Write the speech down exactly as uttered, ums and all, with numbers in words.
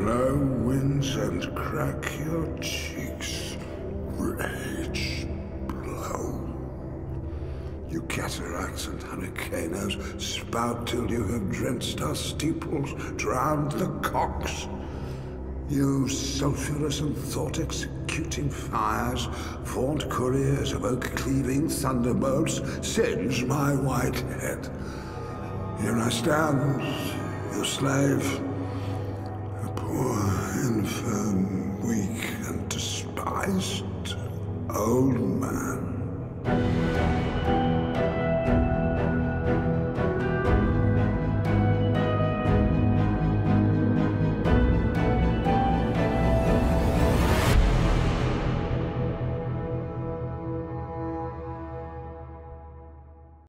blow winds and crack your cheeks. Rage blow. You cataracts and hurricanes spout till you have drenched our steeples, drowned the cocks. You sulphurous and thought-executing fires, faunt couriers of oak-cleaving thunderbolts, singe my white head. Here I stand, your slave, a poor, infirm, weak, and despised old man.